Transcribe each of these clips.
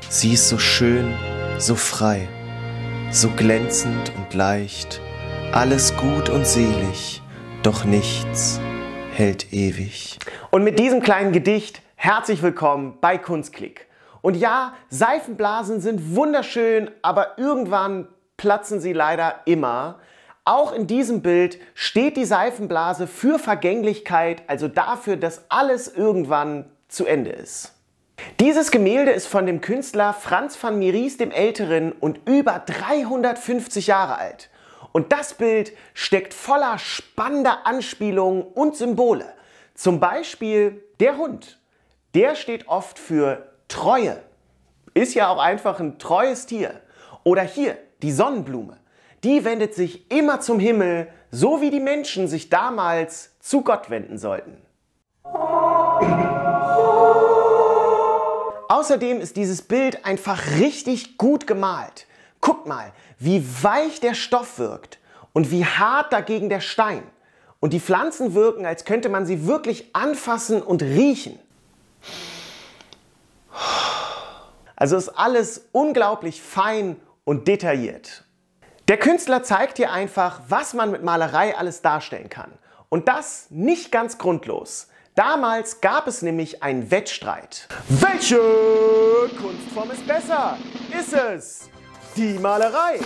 Sie ist so schön, so frei, so glänzend und leicht, alles gut und selig, doch nichts hält ewig. Und mit diesem kleinen Gedicht herzlich willkommen bei Kunstklick. Und ja, Seifenblasen sind wunderschön, aber irgendwann platzen sie leider immer. Auch in diesem Bild steht die Seifenblase für Vergänglichkeit, also dafür, dass alles irgendwann zu Ende ist. Dieses Gemälde ist von dem Künstler Frans van Mieris dem Älteren und über 350 Jahre alt. Und das Bild steckt voller spannender Anspielungen und Symbole. Zum Beispiel der Hund. Der steht oft für Treue. Ist ja auch einfach ein treues Tier. Oder hier die Sonnenblume. Die wendet sich immer zum Himmel, so wie die Menschen sich damals zu Gott wenden sollten. Außerdem ist dieses Bild einfach richtig gut gemalt. Guckt mal, wie weich der Stoff wirkt und wie hart dagegen der Stein. Und die Pflanzen wirken, als könnte man sie wirklich anfassen und riechen. Also ist alles unglaublich fein und detailliert. Der Künstler zeigt hier einfach, was man mit Malerei alles darstellen kann. Und das nicht ganz grundlos. Damals gab es nämlich einen Wettstreit. Welche Kunstform ist besser? Ist es die Malerei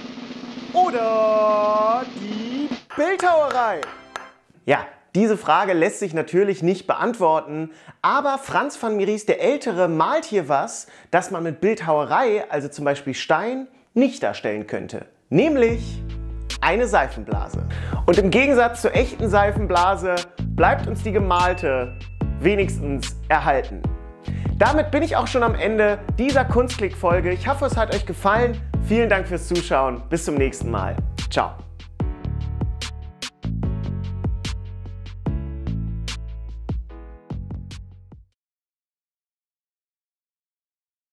oder die Bildhauerei? Ja, diese Frage lässt sich natürlich nicht beantworten, aber Frans van Mieris der Ältere malt hier was, das man mit Bildhauerei, also zum Beispiel Stein, nicht darstellen könnte. Nämlich eine Seifenblase. Und im Gegensatz zur echten Seifenblase bleibt uns die gemalte wenigstens erhalten. Damit bin ich auch schon am Ende dieser Kunstklick-Folge. Ich hoffe, es hat euch gefallen. Vielen Dank fürs Zuschauen. Bis zum nächsten Mal. Ciao.